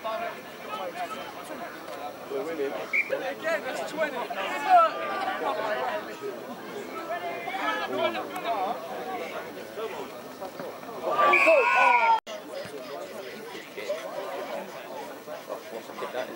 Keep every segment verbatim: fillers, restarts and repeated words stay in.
We're winning. Again, that's twenty. That is.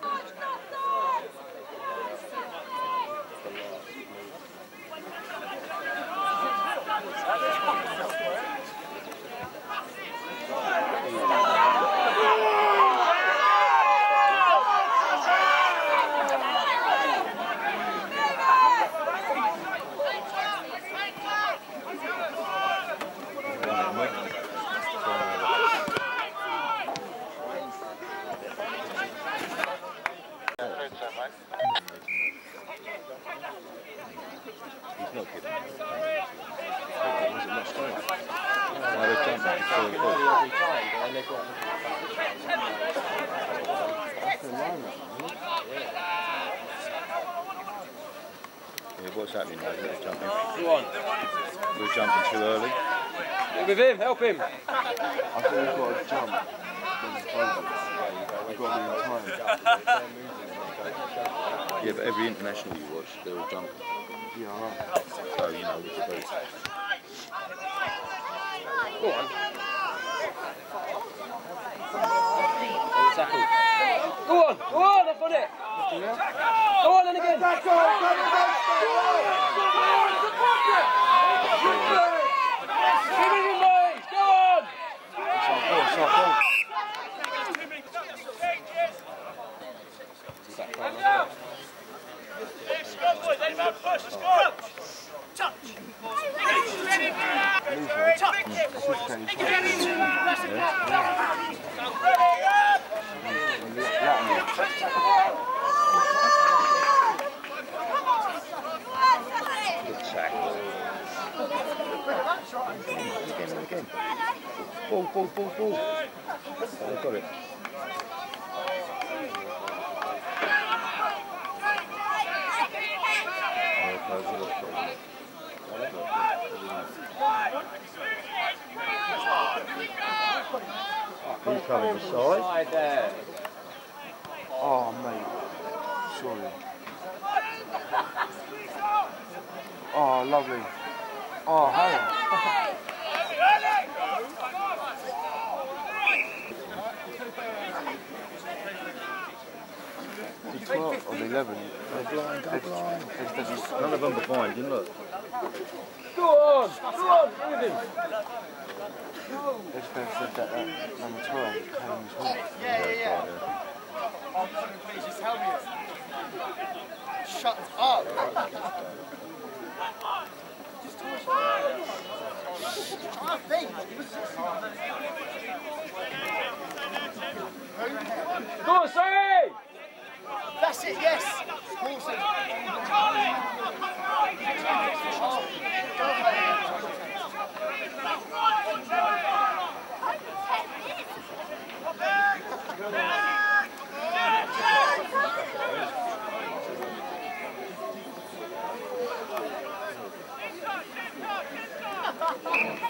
He's not kidding. Was it not straight? No, they've done that before. Yeah, what's happening now? They're jumping. Go on. We're jumping too early. Get with him, help him. I think we've got to jump. We've got to be in time. Yeah, but every international you watch, they're all jumping. Yeah, alright. So, you know, we could do. Go on. Tackle. Go on, go on, I've got it. Go on and again. Give it in, boys. Go on. It's our ball, it's our ball. Good tackle. Again and again. Ball, ball, ball, ball. Oh, they've got it. Who's coming inside? There. Oh, mate. Surely. Oh, lovely. Oh, Harry. The twelve or the eleven. Go blind, go blind. None of them are behind, you look. Go on, go on, with him. Let's go for that, that number twelve. Callum's home. Yeah, yeah, yeah. Oh, please just tell me it. Shut up. Just tell us. I think. Go on, sorry! That's it, yes. Awesome.